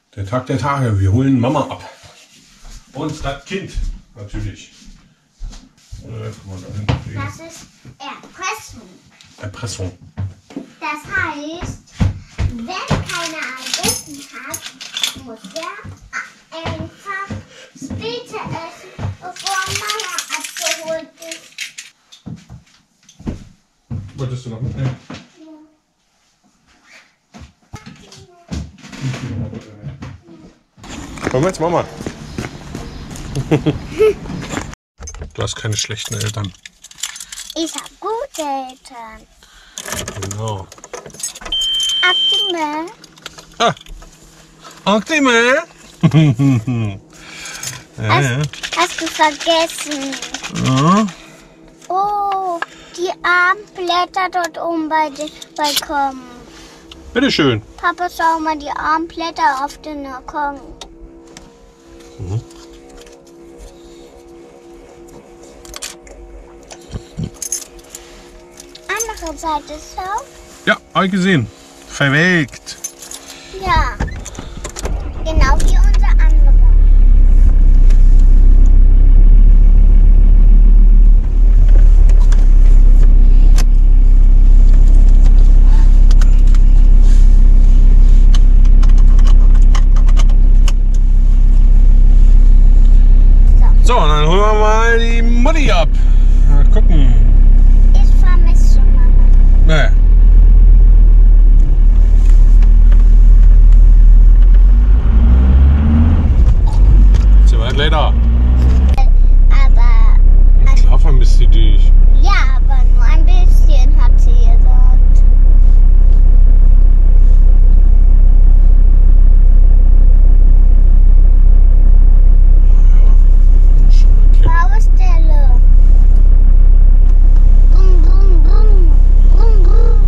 Der Tag der Tage. Wir holen Mama ab. Und das Kind natürlich. Das ist Erpressung. Erpressung. Das heißt, wenn keiner ein Essen hat, muss er einfach später essen, bevor Mama abgeholt ist. Wolltest du noch mitnehmen? Wollen wir jetzt Mama? Du hast keine schlechten Eltern. Ich habe gute Eltern. Genau. Aktimel. Ah! Aktimel! Hast du vergessen? Ja. Oh, die Armblätter dort oben bei dem Balkon. Bitteschön. Papa, schau mal die Armblätter auf den Balkon. Mhm. Andere Seite ist auf. Ja, habe ich gesehen. Verwelkt. Ja, genau wie unser andere. So, dann holen wir mal die Mutti ab. Mal gucken. Ich vermisse Mama. Nee. Sie weit leider. Aber, Klar vermisst sie dich. ja, aber nur ein bisschen, hat sie gesagt. Baustelle. Brumm, brumm, brumm. Brumm, brumm.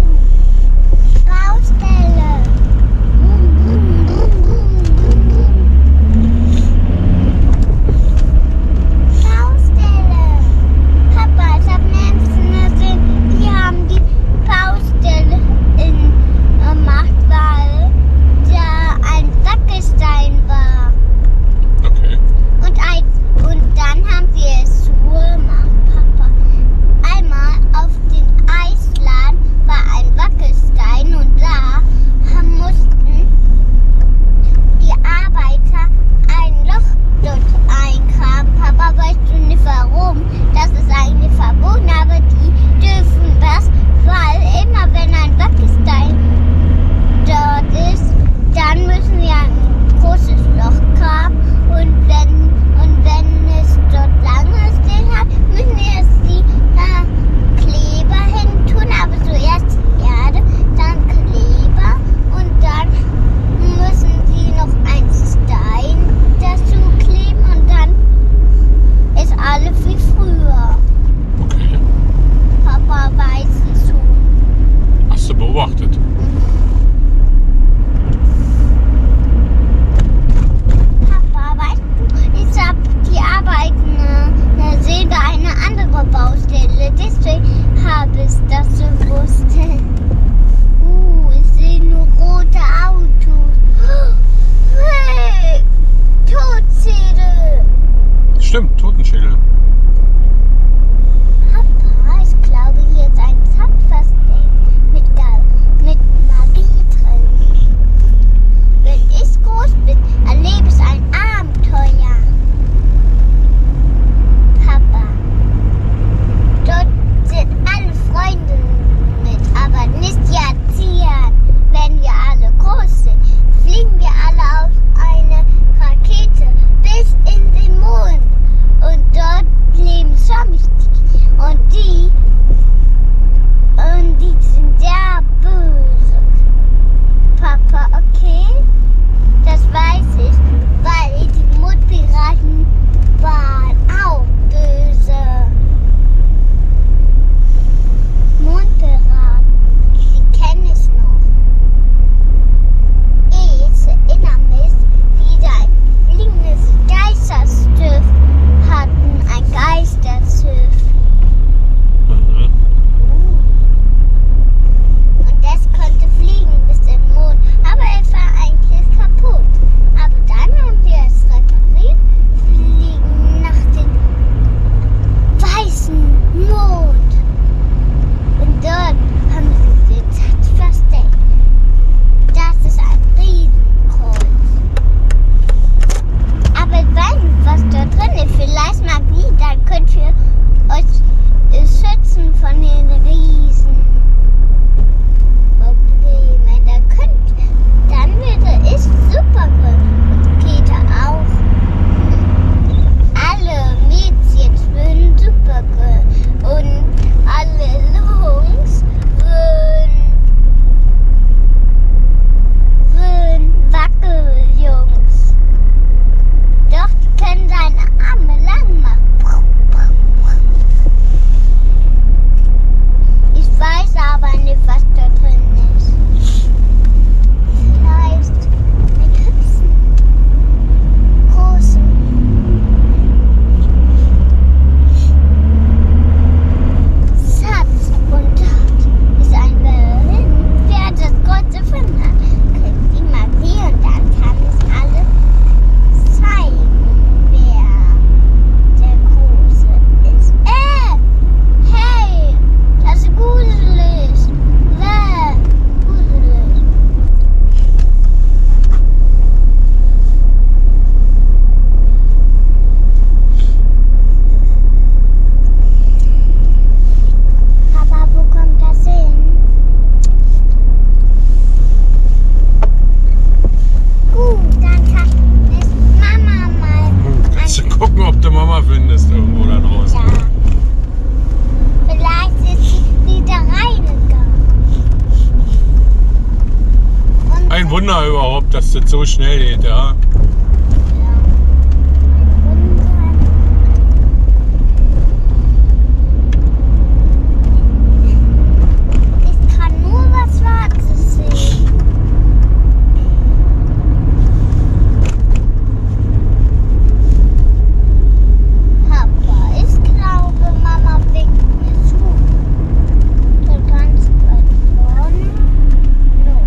überhaupt, dass das so schnell geht, ja. Ich kann nur was Schwarzes sehen. Papa, ich glaube, Mama winkt mir zu. So ganz weit vorne. No.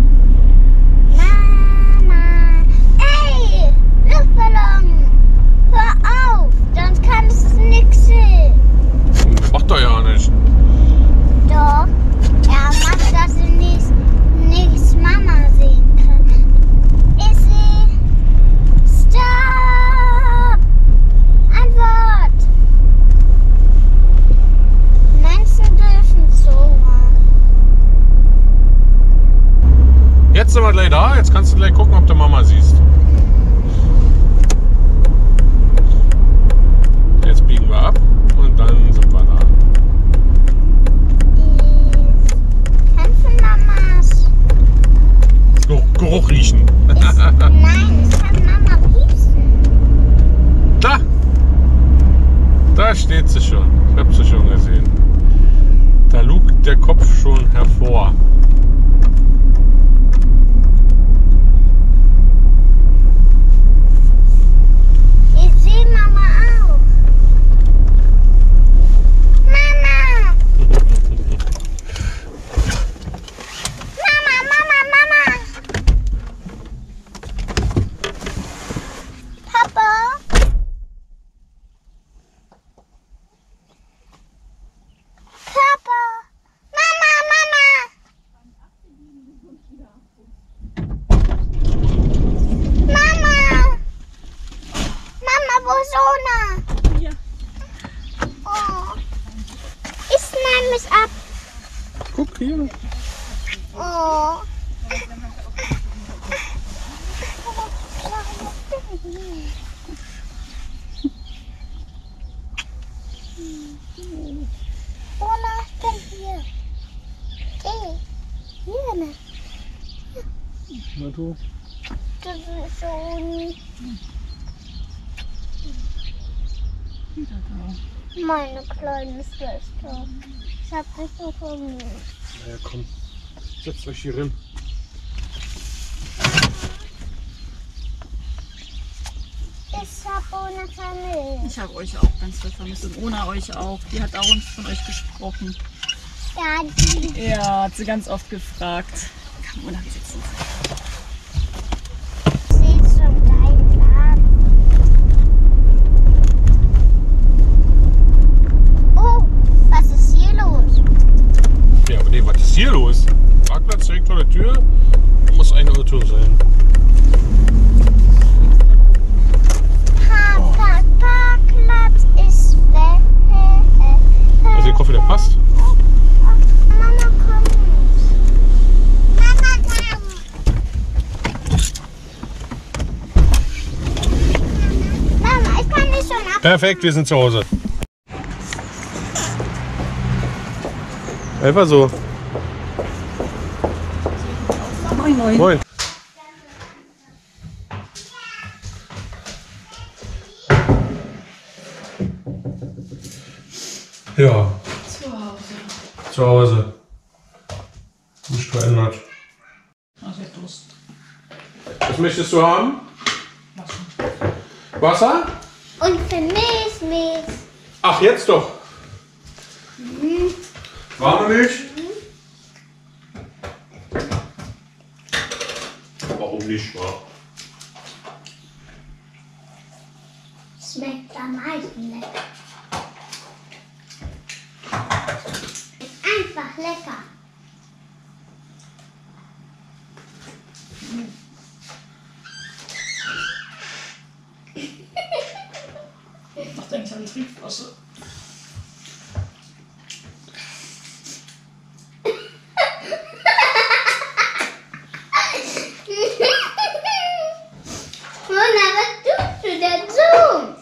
Mama! Ey! Luftballon! Hör auf! Sonst kannst du nix sehen. Macht doch ja nicht. Doch. Er macht, dass du nichts Mama sehen kann. Ich sehe. Stopp! Antwort! Menschen dürfen so. Jetzt sind wir gleich da. Jetzt kannst du gleich gucken, ob du Mama siehst. Jetzt biegen wir ab und dann sind wir da. Ich kann von Mamas. Geruch riechen. Nein, ich kann Mama riechen. Da! Da steht sie schon. Ich habe sie schon gesehen. Da lugt der Kopf schon hervor. Ich sehe Mama auch. Mama! Mama! Papa? Papa! Mama! Mama, wo ist Ona? Ja. Oh. Ich schneide mich ab. Guck hier. Oh. Ona, ich bin hier. Hey, hier, ne? Na du. Das ist so meine kleine Schwester. Ich hab dich so vermisst. Ja, komm. Setzt euch hier rein. Ich hab Ona vermisst. Ich habe euch auch ganz doll vermisst und Ona euch auch. Die hat dauernd von euch gesprochen. Ja, die. Ja, hat sie ganz oft gefragt. Kann Ona sitzen? Siehst schon deinen Laden. Oh, was ist hier los? Ja, aber nee, was ist hier los? Parkplatz direkt vor der Tür. Muss ein Auto sein. Parkplatz ist weg. Also ich hoffe, der passt. Mama kommt. Mama kommt. Mama, ich kann nicht schon ab. Perfekt, wir sind zu Hause. Einfach so. Moin, moin. Moin. Ja, Zu Hause. zu Hause. Nicht verändert. Ach, der Durst. Was möchtest du haben? Wasser? Und vermisst. Ach, jetzt doch. Warme Milch? Warum nicht, wa? Schmeckt am meisten lecker. Ist einfach lecker. Ach, denkt an Trinkwasser. Mona, was tust du denn so?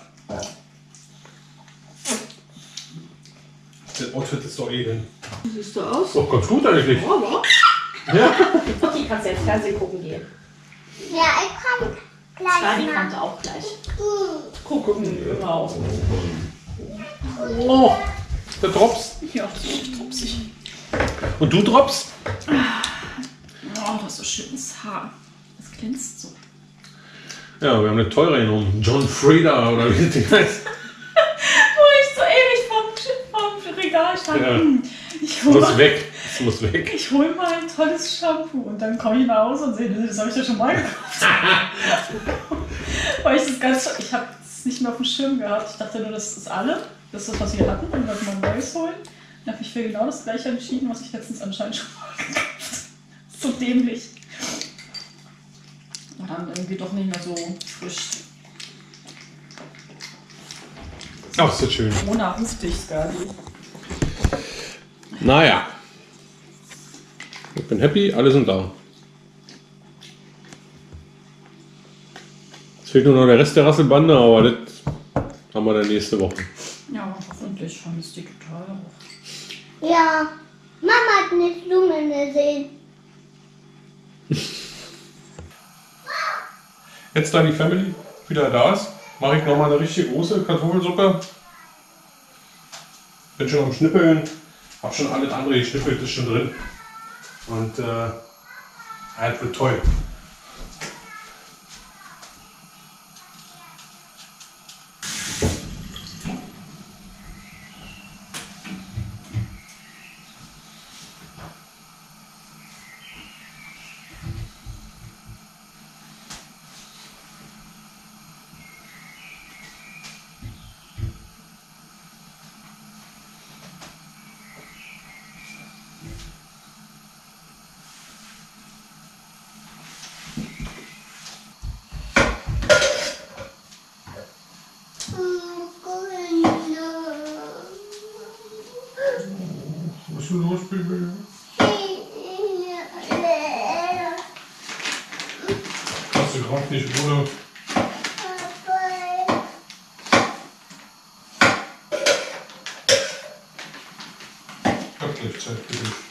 Das Outfit ist doch eben. Wie siehst du aus? Doch ganz gut eigentlich. Ja, Ja. okay, kannst jetzt Fernsehen gucken gehen. Ja, ich komme gleich Ja, die mal. kommt auch gleich. Guck immer auf. Oh, der Drops. Ja, so tropsig. Und du Drops? Oh, das ist so schönes Haar. Das glänzt so. Ja, wir haben eine teure genommen. John Frieda oder wie die heißt. Wo ich so ewig vom Regal stand. Ja. Ich Das hol muss mal, weg. Das muss weg. ich hol mal ein tolles Shampoo und dann komme ich nach Hause und sehe, das habe ich ja schon mal gekauft. Weil ich habe es nicht mehr auf dem Schirm gehabt. Ich dachte nur, das ist alle. Das ist das, was wir hatten und wollte mal ein neues holen. Dann habe ich für genau das gleiche entschieden, was ich letztens anscheinend schon mal gekauft habe. So dämlich. Und dann irgendwie doch nicht mehr so frisch. Ach, ist das schön. Mona ruft dich, Skadi. Naja. Ich bin happy, alle sind da. Jetzt fehlt nur noch der Rest der Rasselbande, aber das haben wir dann nächste Woche. Ja, hoffentlich vermisst die total auch. Ja, Mama hat eine Blume gesehen. Jetzt, da die Family wieder da ist, mache ich nochmal eine richtig große Kartoffelsuppe. Bin schon am Schnippeln, habe schon alles andere geschnippelt, ist schon drin. Und das wird toll. Was ist denn los, Baby? Hast du gerade nicht, oder? Ich hab gleich Zeit für dich.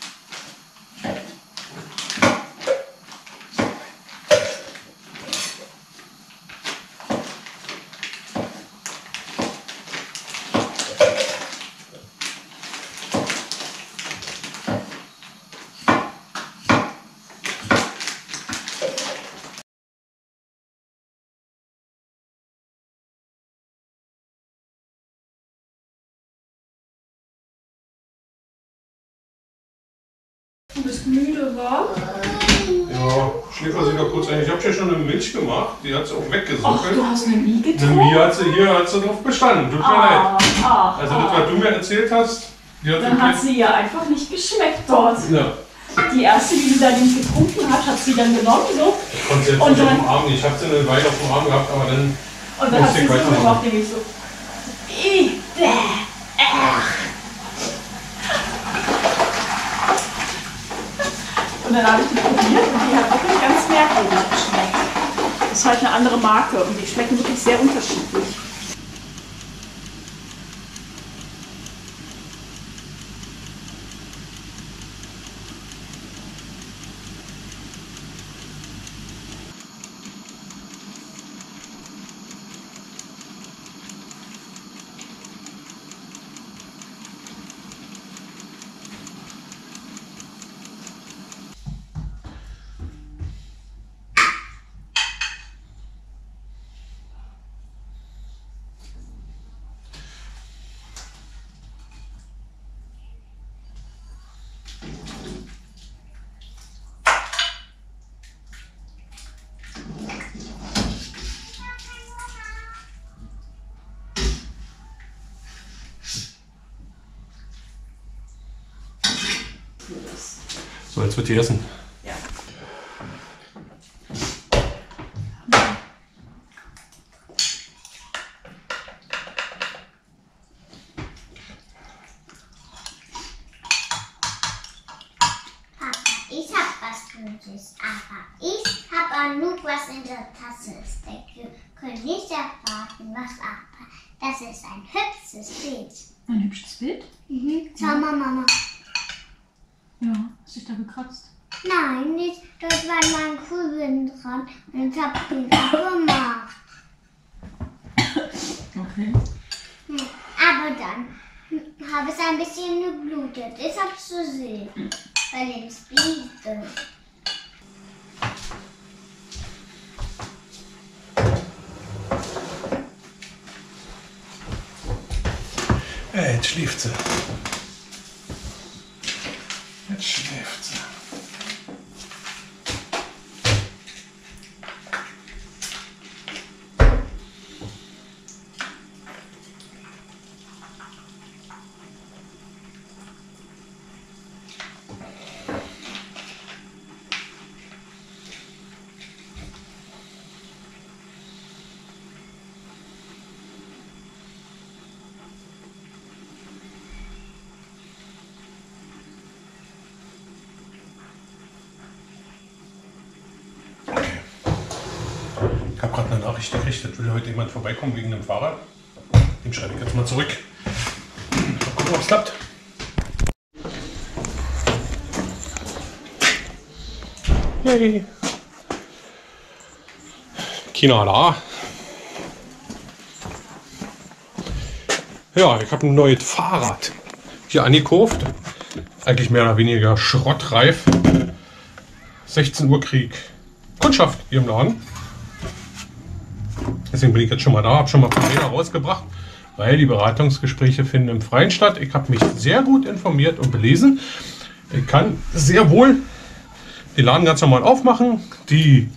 Du bist müde, wa? Ja, schläfer sie doch kurz ein. Ich habe ja schon eine Milch gemacht, die hat sie auch Ach, weggesuckelt. du hast eine Mie Eine getrunken? Mie hat sie drauf bestanden, tut mir leid. Also das, was du mir erzählt hast, die hat Dann hat sie ja einfach nicht geschmeckt dort. Ja, Die erste, die du da nicht getrunken hat, hat sie dann genommen, so. ich konnte sie jetzt Und nicht auf dann- dem Arm, ich habe sie eine Weile auf dem Arm gehabt, aber dann Und dann hat sie so weitermachen. gemacht, nämlich so. Und dann habe ich die probiert und die hat wirklich ganz merkwürdig geschmeckt. Das ist halt eine andere Marke und die schmecken wirklich sehr unterschiedlich. So, jetzt wird die essen. Ja. Papa, ich hab was Gutes, aber ich hab auch nur was in der Tasse. Wir können nicht erwarten, was Papa. Das ist ein hübsches Bild. Ein hübsches Bild? Schau mal, Mama. Ja, hast dich da gekratzt? Nein, nicht. Dort war mein Kugeln dran und ich habe den abgemacht. Okay. Aber dann habe es ein bisschen geblutet. Ich habe es zu sehen, weil es bliebte. Ja, jetzt schläft sie. Jetzt schläft sie. Ich habe gerade eine Nachricht gekriegt, da will heute jemand vorbeikommen wegen dem Fahrrad. Dem schreibe ich jetzt mal zurück. Mal gucken, ob es klappt. Yay. Keiner da. Ja, ich habe ein neues Fahrrad hier angekauft. Eigentlich mehr oder weniger schrottreif. 16 Uhr Krieg. Kundschaft hier im Laden. Deswegen bin ich jetzt schon mal da, habe schon mal ein paar Räder rausgebracht, weil die Beratungsgespräche finden im Freien statt. Ich habe mich sehr gut informiert und belesen. Ich kann sehr wohl den Laden ganz normal aufmachen. Die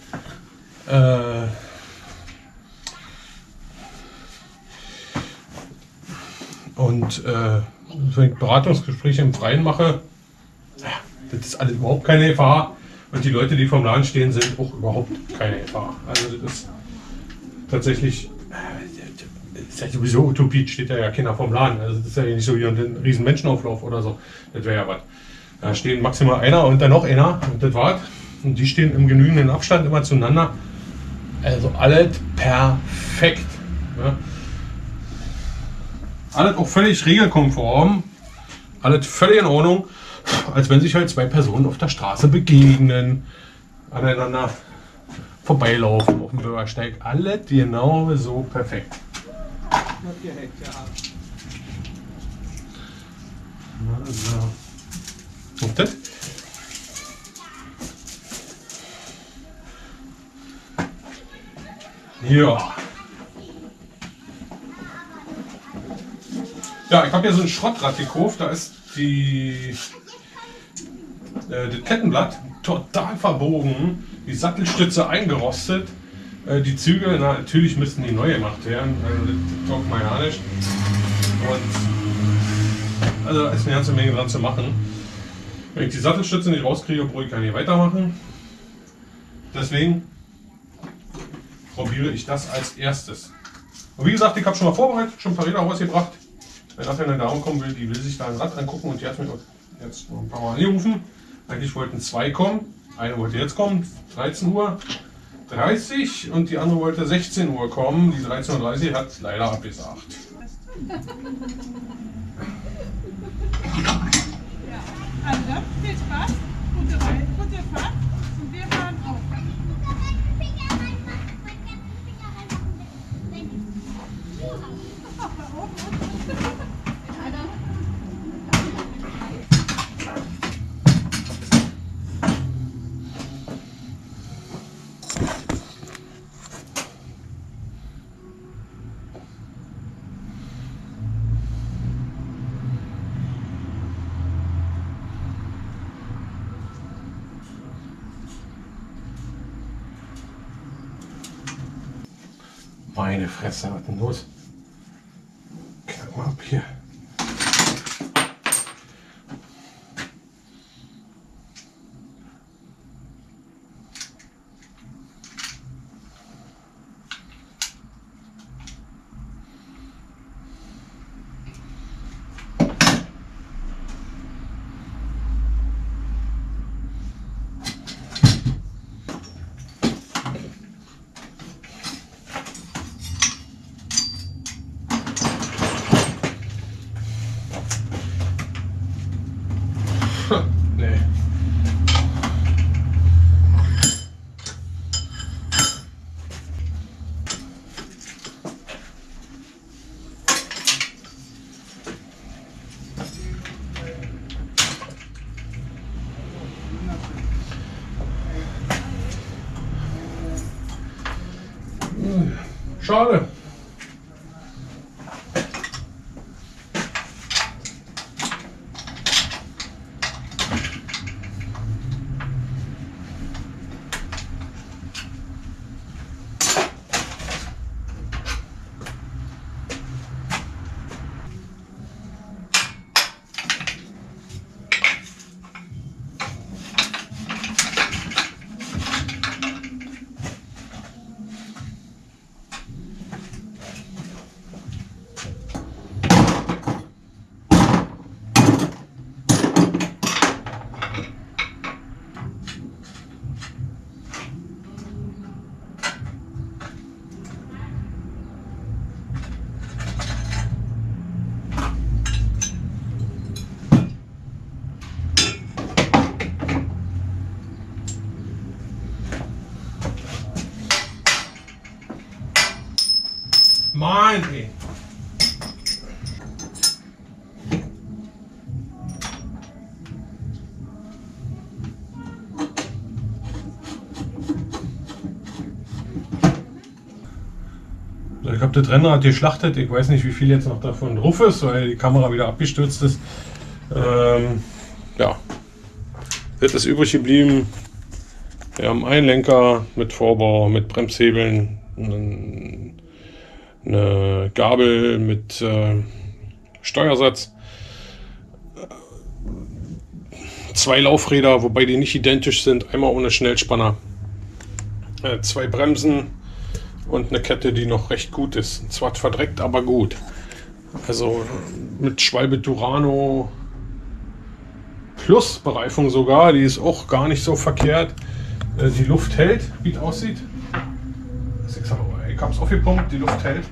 wenn ich Beratungsgespräche im Freien mache, das ist alles überhaupt keine Gefahr. Und die Leute, die vom Laden stehen, sind auch überhaupt keine Gefahr. Also das ist tatsächlich, das ist ja sowieso Utopie, steht ja keiner vom Laden. Also das ist ja nicht so wie ein riesen Menschenauflauf oder so. Das wäre ja was. Da stehen maximal einer und dann noch einer und das war's. Und die stehen im genügenden Abstand immer zueinander. Also alles perfekt. Ja. Alles auch völlig regelkonform. Alles völlig in Ordnung. Als wenn sich halt zwei Personen auf der Straße begegnen, aneinander vorbeilaufen auf dem Bürgersteig. Alles genau so perfekt. Und das? Ja. Ja, ich habe hier so ein Schrottrad gekauft. Da ist das Kettenblatt total verbogen, die Sattelstütze eingerostet, die Zügel, natürlich müssten die neu gemacht werden, also das taugt mir ja nicht. Und also da ist eine ganze Menge dran zu machen. Wenn ich die Sattelstütze nicht rauskriege, brauche ich gar nicht weitermachen. Deswegen probiere ich das als erstes. Und wie gesagt, ich habe schon mal vorbereitet, schon ein paar Räder rausgebracht. Wenn nachher eine Dame kommen will, die will sich da ein Rad angucken und die hat mich jetzt noch ein paar Mal angerufen. Eigentlich wollten 2 kommen, eine wollte jetzt kommen, 13:30 Uhr und die andere wollte 16 Uhr kommen. Die 13:30 Uhr hat leider abgesagt. Ja, also viel Spaß, gute Reise, gute Fahrt und wir fahren auf. Meine Fresse, was denn los? Guck mal ab hier. Schade. Mann, ey. Ich habe das Rennrad geschlachtet. Ich weiß nicht, wie viel jetzt noch davon drauf ist, weil die Kamera wieder abgestürzt ist. Ja, das ist übrig geblieben. Wir haben einen Lenker mit Vorbau, mit Bremshebeln, eine Gabel mit Steuersatz, 2 Laufräder, wobei die nicht identisch sind, einmal ohne Schnellspanner, 2 Bremsen und eine Kette, die noch recht gut ist. Zwar verdreckt, aber gut. Also mit Schwalbe Durano Plus Bereifung sogar, die ist auch gar nicht so verkehrt. Die Luft hält, wie es aussieht. Ich habe es aufgepumpt, die Luft hält.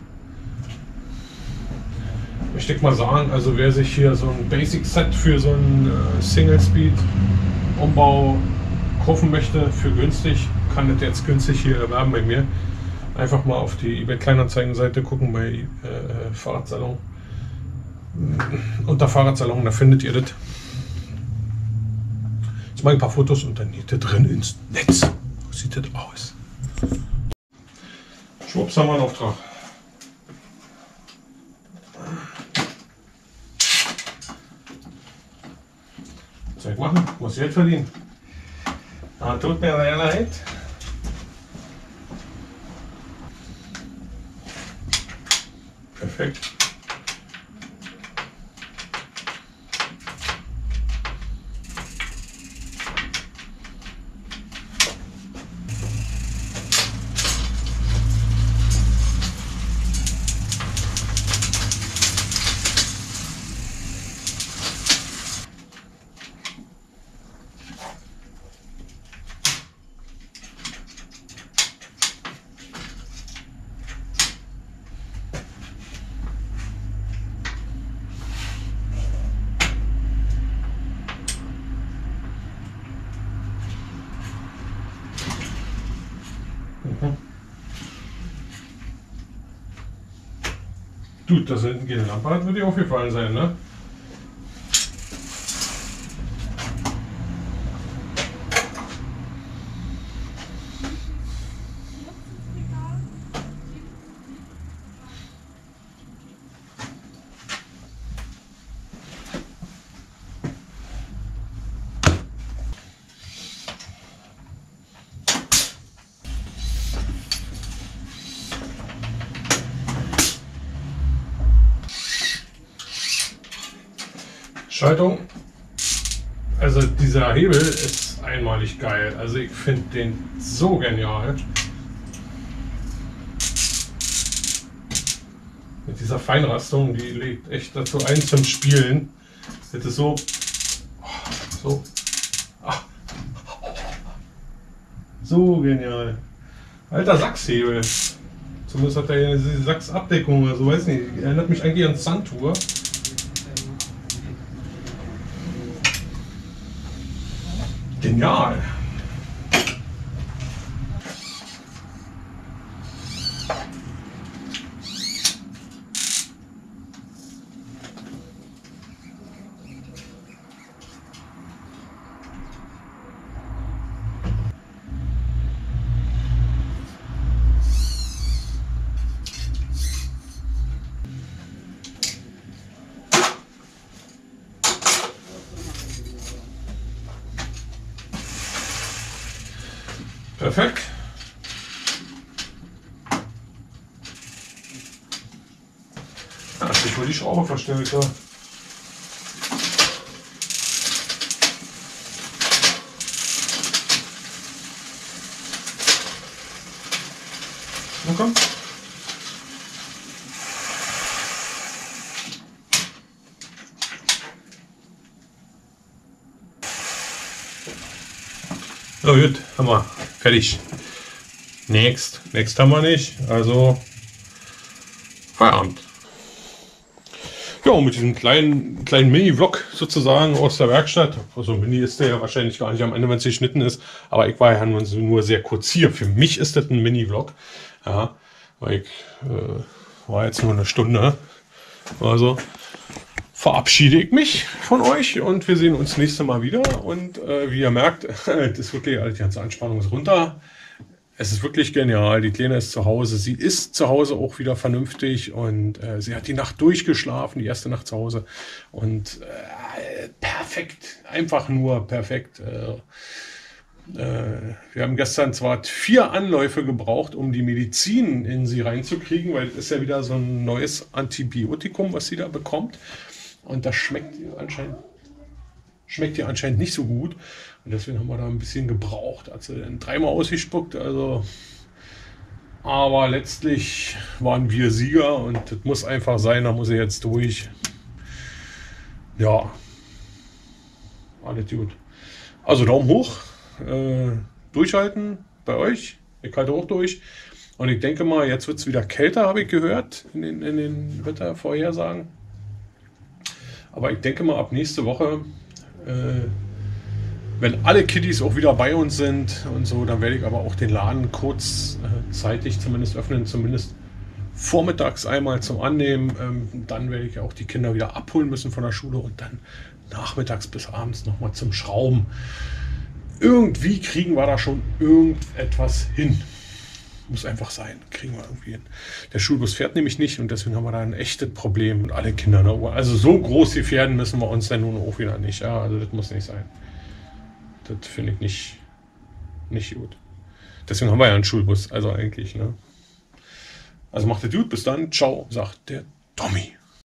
Ich denke mal sagen, also wer sich hier so ein Basic Set für so einen Single Speed Umbau kaufen möchte, für günstig, kann das jetzt günstig hier erwerben bei mir. Einfach mal auf die eBay Kleinanzeigenseite gucken bei Fahrradsalon. Unter Fahrradsalon, da findet ihr das. Jetzt mache ich ein paar Fotos und dann geht das drin ins Netz. So sieht das aus. Schwupps, haben wir einen Auftrag. Was soll ich machen? Muss Geld verdienen. Ah, tut mir sehr leid. Perfekt. Gut, dass hinten keine Lampe hat, wird dir aufgefallen sein, ne? Schaltung, also dieser Hebel ist einmalig geil, also ich finde den so genial. Mit dieser Feinrastung, die legt echt dazu ein zum Spielen. Das ist so, so genial. Alter Sachshebel. Zumindest hat er diese Sachsabdeckung oder so, weiß nicht, erinnert mich eigentlich an Santur. Genial! Perfekt. Da hat sich wohl die Schraube verstellt. Ja. Na komm. So gut, haben wir. Fertig. Next haben wir nicht. Also Feierabend. Ja, und mit diesem kleinen Mini-Vlog sozusagen aus der Werkstatt. Also Mini ist der ja wahrscheinlich gar nicht am Ende, wenn es geschnitten ist. Aber ich war ja nur sehr kurz hier. Für mich ist das ein Mini-Vlog. Ja, weil ich war jetzt nur eine Stunde. Also verabschiede ich mich von euch und wir sehen uns nächstes Mal wieder. Und wie ihr merkt, das ist wirklich, die ganze Anspannung ist runter. Es ist wirklich genial. Die Kleine ist zu Hause. Sie ist zu Hause auch wieder vernünftig und sie hat die Nacht durchgeschlafen, die erste Nacht zu Hause. Und perfekt, einfach nur perfekt. Wir haben gestern zwar 4 Anläufe gebraucht, um die Medizin in sie reinzukriegen, weil es ist ja wieder so ein neues Antibiotikum, was sie da bekommt. Und das schmeckt ihr anscheinend nicht so gut. Und deswegen haben wir da ein bisschen gebraucht. Also dann 3-mal ausgespuckt. Also, aber letztlich waren wir Sieger und das muss einfach sein. Da muss ich jetzt durch. Ja, alles gut. Also Daumen hoch. Durchhalten bei euch. Ich halte auch durch. Und ich denke mal, jetzt wird es wieder kälter, habe ich gehört, in den Wettervorhersagen. Aber ich denke mal, ab nächste Woche, wenn alle Kiddies auch wieder bei uns sind und so, dann werde ich aber auch den Laden kurzzeitig zumindest öffnen, zumindest vormittags einmal zum Annehmen. Dann werde ich auch die Kinder wieder abholen müssen von der Schule und dann nachmittags bis abends nochmal zum Schrauben. Irgendwie kriegen wir da schon irgendetwas hin. Muss einfach sein. Kriegen wir irgendwie hin. Der Schulbus fährt nämlich nicht und deswegen haben wir da ein echtes Problem mit alle Kinder. Also so groß gefährden müssen wir uns dann nun auch wieder nicht. Ja, also das muss nicht sein. Das finde ich nicht gut. Deswegen haben wir ja einen Schulbus. Also eigentlich, ne? Also macht es gut. Bis dann. Ciao, sagt der Tommy.